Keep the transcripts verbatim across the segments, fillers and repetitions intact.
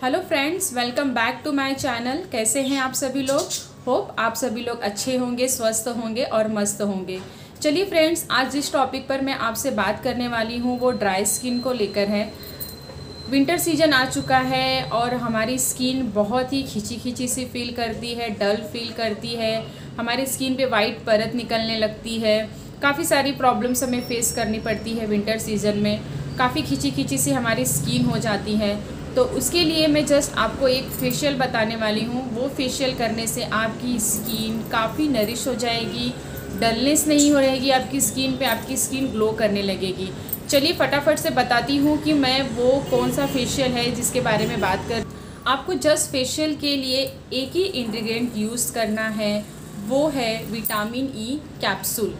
Hello friends, welcome back to my channel. कैसे हैं आप सभी लोग? होप आप सभी लोग अच्छे होंगे, स्वस्थ होंगे और मस्त होंगे। चलिए फ्रेंड्स, आज जिस टॉपिक पर मैं आपसे बात करने वाली हूँ वो ड्राई स्किन को लेकर है। विंटर सीजन आ चुका है और हमारी स्किन बहुत ही खिंची खिंची सी फील करती है, डल फील करती है, हमारी स्किन पे वाइट परत निकलने लगती है। काफ़ी सारी प्रॉब्लम्स हमें फेस करनी पड़ती है विंटर सीजन में। काफ़ी खिंची खिंची सी हमारी स्किन हो जाती है। तो उसके लिए मैं जस्ट आपको एक फेशियल बताने वाली हूँ। वो फेशियल करने से आपकी स्किन काफ़ी नरिश हो जाएगी, डलनेस नहीं हो रहेगी आपकी स्किन पे, आपकी स्किन ग्लो करने लगेगी। चलिए फटाफट से बताती हूँ कि मैं वो कौन सा फेशियल है जिसके बारे में बात कर। आपको जस्ट फेशियल के लिए एक ही इंग्रेडिएंट यूज़ करना है, वो है विटामिन ई कैप्सूल।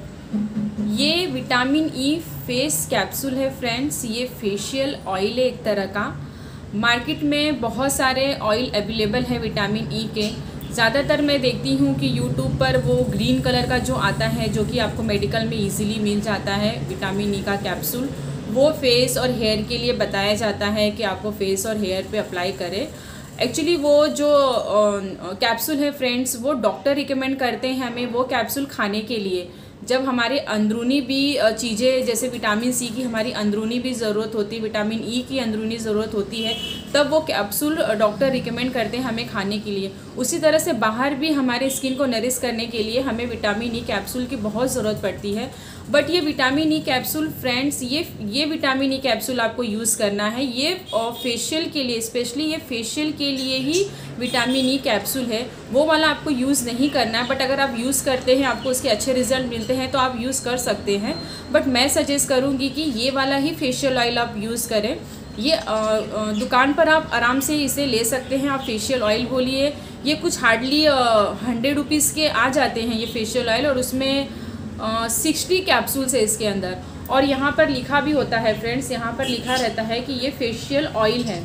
ये विटामिन ई फेस कैप्सूल है फ्रेंड्स। ये फेशियल ऑयल है एक तरह का। मार्केट में बहुत सारे ऑयल अवेलेबल है विटामिन ई के। ज़्यादातर मैं देखती हूँ कि यूट्यूब पर वो ग्रीन कलर का जो आता है, जो कि आपको मेडिकल में इजीली मिल जाता है, विटामिन ई का कैप्सूल, वो फेस और हेयर के लिए बताया जाता है कि आपको फेस और हेयर पे अप्लाई करें। एक्चुअली वो जो कैप्सूल है फ्रेंड्स, वो डॉक्टर रिकमेंड करते हैं हमें वो कैप्सूल खाने के लिए। जब हमारे अंदरूनी भी चीज़ें, जैसे विटामिन सी की हमारी अंदरूनी भी ज़रूरत होती है, विटामिन ई की अंदरूनी ज़रूरत होती है, तब वो कैप्सूल डॉक्टर रिकमेंड करते हैं हमें खाने के लिए। उसी तरह से बाहर भी हमारे स्किन को नरिश करने के लिए हमें विटामिन ई कैप्सूल की बहुत ज़रूरत पड़ती है। बट ये विटामिन ई कैप्सूल फ्रेंड्स, ये ये विटामिन ई कैप्सूल आपको यूज़ करना है। ये फेशियल के लिए, स्पेशली ये फेशियल के लिए ही विटामिन ई कैप्सूल है। वो वाला आपको यूज़ नहीं करना है। बट अगर आप यूज़ करते हैं, आपको उसके अच्छे रिजल्ट मिलते हैं तो आप यूज़ कर सकते हैं। बट मैं सजेस्ट करूँगी कि ये वाला ही फेशियल ऑयल आप यूज़ करें। ये आ, आ, दुकान पर आप आराम से इसे ले सकते हैं। आप फेशियल ऑयल बोलिए, ये कुछ हार्डली हंड्रेड रुपीज़ के आ जाते हैं ये फेशियल ऑयल, और उसमें सिक्सटी कैप्सूल्स है इसके अंदर। और यहाँ पर लिखा भी होता है फ्रेंड्स, यहाँ पर लिखा रहता है कि ये फेशियल ऑयल है।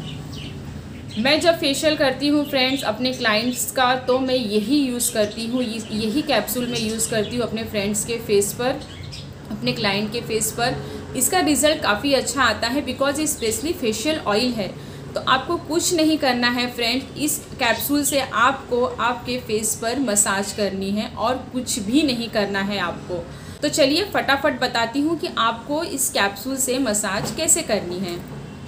मैं जब फेशियल करती हूँ फ्रेंड्स अपने क्लाइंट्स का, तो मैं यही यूज़ करती हूँ, यही कैप्सूल मैं यूज़ करती हूँ अपने फ्रेंड्स के फेस पर, अपने क्लाइंट के फेस पर। इसका रिज़ल्ट काफ़ी अच्छा आता है बिकॉज ये स्पेशली फेशियल ऑयल है। तो आपको कुछ नहीं करना है फ्रेंड्स, इस कैप्सूल से आपको आपके फेस पर मसाज करनी है और कुछ भी नहीं करना है आपको। तो चलिए फटाफट बताती हूँ कि आपको इस कैप्सूल से मसाज कैसे करनी है।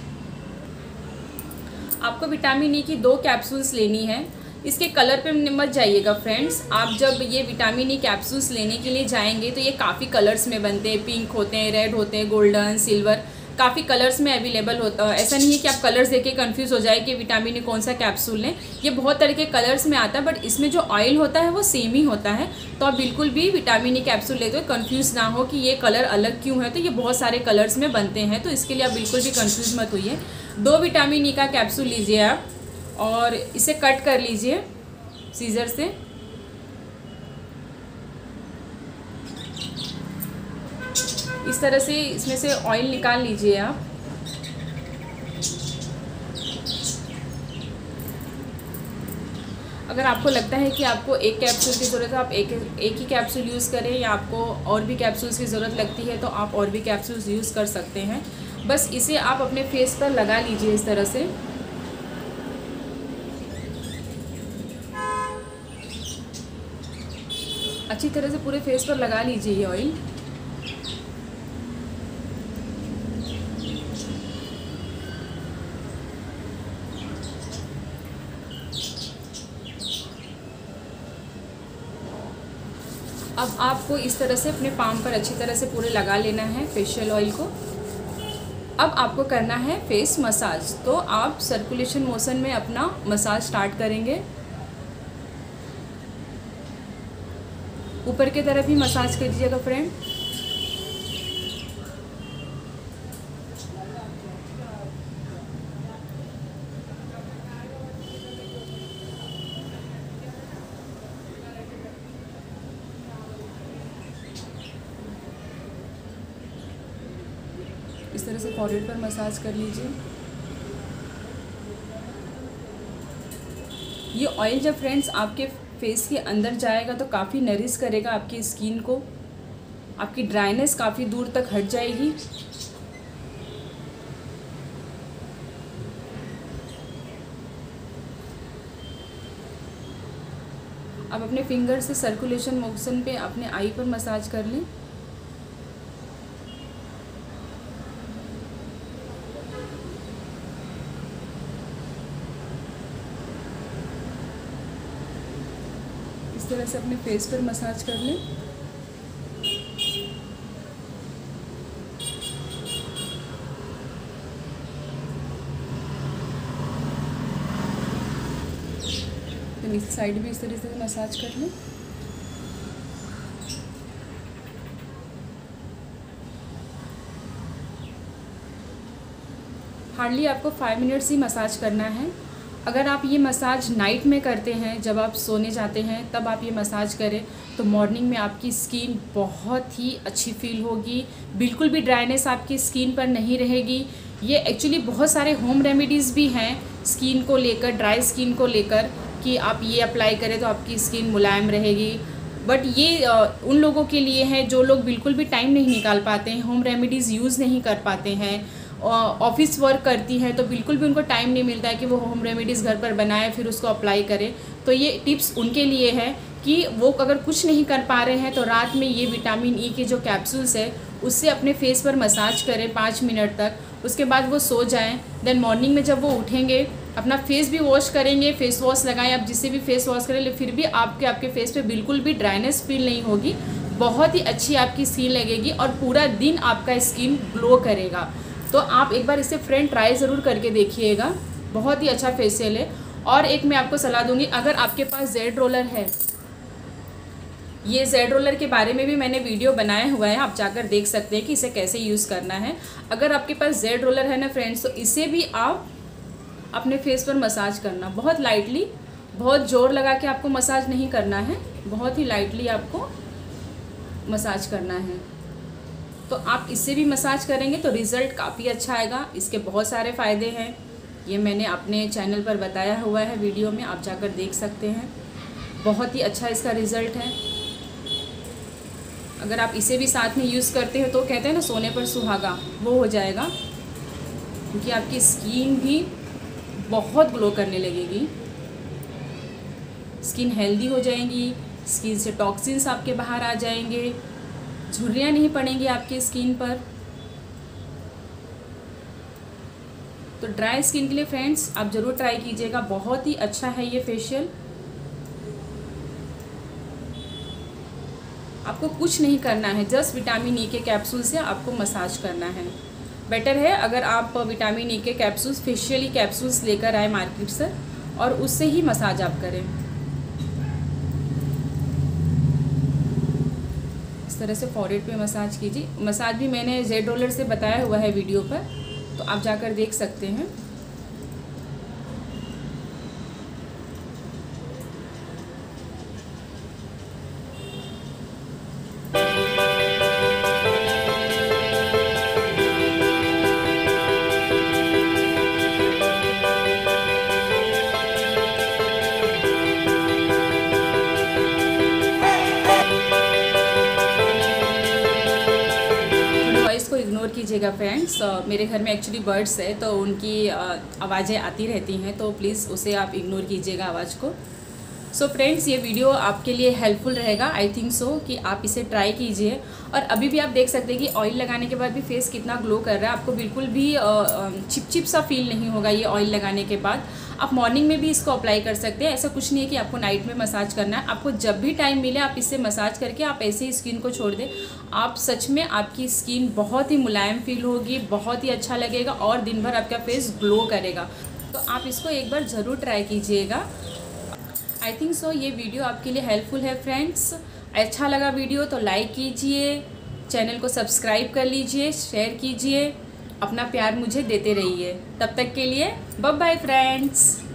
आपको विटामिन ई की दो कैप्सूल्स लेनी है। इसके कलर पे मत जाइएगा फ्रेंड्स। आप जब ये विटामिन ई कैप्सूल्स लेने के लिए जाएंगे तो ये काफ़ी कलर्स में बनते हैं, पिंक होते हैं, रेड होते हैं, गोल्डन, सिल्वर, काफ़ी कलर्स में अवेलेबल होता है। ऐसा नहीं है कि आप कलर्स देख के कन्फ्यूज़ हो जाए कि विटामिन ई कौन सा कैप्सूल लें। ये बहुत तरह के कलर्स में आता है, बट इसमें जो ऑयल होता है वो सेम ही होता है। तो आप बिल्कुल भी विटामिन ई कैप्सूल लेते हुए कन्फ्यूज़ ना हो कि ये कलर अलग क्यों है। तो ये बहुत सारे कलर्स में बनते हैं, तो इसके लिए आप बिल्कुल भी कन्फ्यूज़ मत होइए। दो विटामिन ई का कैप्सूल लीजिए आप और इसे कट कर लीजिए सीजर से। इस तरह से इसमें से ऑयल निकाल लीजिए आप। अगर आपको लगता है कि आपको एक कैप्सूल की ज़रूरत है, आप एक एक ही कैप्सूल यूज़ करें, या आपको और भी कैप्सूल्स की ज़रूरत लगती है तो आप और भी कैप्सूल्स यूज़ कर सकते हैं। बस इसे आप अपने फेस पर लगा लीजिए इस तरह से। अच्छी तरह से पूरे फेस पर लगा लीजिए ये ऑयल। अब आपको इस तरह से अपने पाम पर अच्छी तरह से पूरे लगा लेना है फेशियल ऑयल को। अब आपको करना है फेस मसाज। तो आप सर्कुलेशन मोशन में अपना मसाज स्टार्ट करेंगे। ऊपर की तरफ ही मसाज कीजिएगा फ्रेंड। इस तरह से फॉरहेड पर मसाज कर लीजिए। ये ऑयल जब फ्रेंड्स आपके फेस के अंदर जाएगा तो काफ़ी नरिश करेगा आपकी स्किन को, आपकी ड्राइनेस काफ़ी दूर तक हट जाएगी। आप अपने फिंगर से सर्कुलेशन मोशन पे अपने आई पर मसाज कर लें। इस तरह से अपने फेस पर मसाज कर लें। इस साइड भी इस तरह से मसाज कर लें। हार्डली आपको फाइव मिनट्स ही मसाज करना है। अगर आप ये मसाज नाइट में करते हैं, जब आप सोने जाते हैं तब आप ये मसाज करें, तो मॉर्निंग में आपकी स्किन बहुत ही अच्छी फील होगी। बिल्कुल भी ड्राइनेस आपकी स्किन पर नहीं रहेगी। ये एक्चुअली बहुत सारे होम रेमेडीज़ भी हैं स्किन को लेकर, ड्राई स्किन को लेकर, कि आप ये अप्लाई करें तो आपकी स्किन मुलायम रहेगी। बट ये आ, उन लोगों के लिए है जो लोग बिल्कुल भी टाइम नहीं निकाल पाते हैं, होम रेमेडीज़ यूज़ नहीं कर पाते हैं, ऑफिस वर्क करती हैं तो बिल्कुल भी उनको टाइम नहीं मिलता है कि वो होम रेमेडीज़ घर पर बनाए फिर उसको अप्लाई करें। तो ये टिप्स उनके लिए है कि वो अगर कुछ नहीं कर पा रहे हैं तो रात में ये विटामिन ई के जो कैप्सूल्स है उससे अपने फेस पर मसाज करें पाँच मिनट तक। उसके बाद वो सो जाएं। देन मॉर्निंग में जब वो उठेंगे अपना फेस भी वॉश करेंगे, फेस वॉश लगाएं, आप जिससे भी फेस वॉश करें, फिर भी आपके आपके फेस पे बिल्कुल भी ड्राइनेस फील नहीं होगी। बहुत ही अच्छी आपकी स्किन लगेगी और पूरा दिन आपका स्किन ग्लो करेगा। तो आप एक बार इसे फ्रेंड ट्राई ज़रूर करके देखिएगा, बहुत ही अच्छा फेशियल है। और एक मैं आपको सलाह दूंगी, अगर आपके पास जेड रोलर है, ये जेड रोलर के बारे में भी मैंने वीडियो बनाया हुआ है, आप जाकर देख सकते हैं कि इसे कैसे यूज़ करना है। अगर आपके पास जेड रोलर है ना फ्रेंड्स, तो इसे भी आप अपने फेस पर मसाज करना, बहुत लाइटली, बहुत ज़ोर लगा के आपको मसाज नहीं करना है, बहुत ही लाइटली आपको मसाज करना है। तो आप इससे भी मसाज करेंगे तो रिज़ल्ट काफ़ी अच्छा आएगा। इसके बहुत सारे फ़ायदे हैं, ये मैंने अपने चैनल पर बताया हुआ है वीडियो में, आप जाकर देख सकते हैं। बहुत ही अच्छा इसका रिज़ल्ट है। अगर आप इसे भी साथ में यूज़ करते हैं तो कहते हैं ना सोने पर सुहागा, वो हो जाएगा, क्योंकि आपकी स्किन भी बहुत ग्लो करने लगेगी, स्किन हेल्दी हो जाएंगी, स्किन से टॉक्सिन्स आपके बाहर आ जाएंगे, झुर्रियाँ नहीं पड़ेंगी आपकी स्किन पर। तो ड्राई स्किन के लिए फ्रेंड्स आप ज़रूर ट्राई कीजिएगा, बहुत ही अच्छा है ये फेशियल। आपको कुछ नहीं करना है, जस्ट विटामिन ई के कैप्सूल से आपको मसाज करना है। बेटर है अगर आप विटामिन ई के कैप्सूल्स, फेशियली कैप्सूल्स लेकर आए मार्केट से और उससे ही मसाज आप करें। इस तरह से फॉरहेड पे मसाज कीजिए। मसाज भी मैंने जेड रोलर से बताया हुआ है वीडियो पर, तो आप जाकर देख सकते हैं। इग्नोर कीजिएगा फ्रेंड्स, मेरे घर में एक्चुअली बर्ड्स है तो उनकी आवाज़ें आती रहती हैं, तो प्लीज़ उसे आप इग्नोर कीजिएगा आवाज़ को। सो so फ्रेंड्स, ये वीडियो आपके लिए हेल्पफुल रहेगा, आई थिंक सो कि आप इसे ट्राई कीजिए। और अभी भी आप देख सकते हैं कि ऑयल लगाने के बाद भी फेस कितना ग्लो कर रहा है, आपको बिल्कुल भी चिपचिप सा फील नहीं होगा ये ऑयल लगाने के बाद। आप मॉर्निंग में भी इसको अप्लाई कर सकते हैं, ऐसा कुछ नहीं है कि आपको नाइट में मसाज करना है। आपको जब भी टाइम मिले आप इससे मसाज करके आप ऐसे ही स्किन को छोड़ दें, आप सच में आपकी स्किन बहुत ही मुलायम फील होगी, बहुत ही अच्छा लगेगा और दिन भर आपका फेस ग्लो करेगा। तो आप इसको एक बार ज़रूर ट्राई कीजिएगा। आई थिंक सो ये वीडियो आपके लिए हेल्पफुल है फ्रेंड्स। अच्छा लगा वीडियो तो लाइक कीजिए, चैनल को सब्सक्राइब कर लीजिए, शेयर कीजिए, अपना प्यार मुझे देते रहिए। तब तक के लिए बाय बाय फ्रेंड्स।